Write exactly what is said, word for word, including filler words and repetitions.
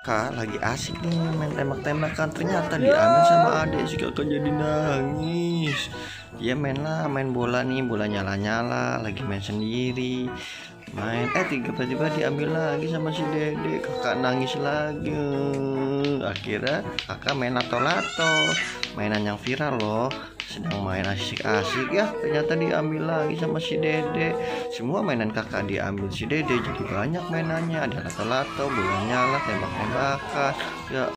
kakak lagi asik nih main tembak-tembakan, ternyata diambil sama adik. Si kakak jadi nangis. Dia main lah main bola nih, bola nyala-nyala, lagi main sendiri main eh tiba-tiba diambil lagi sama si dede. Kakak nangis lagi. Akhirnya kakak main lato-lato, mainan yang viral loh, sedang main asik-asik ya, ternyata diambil lagi sama si dede. Semua mainan kakak diambil si dede, jadi banyak mainannya, ada lato-lato, bola nyala, tembak-tembakan ya.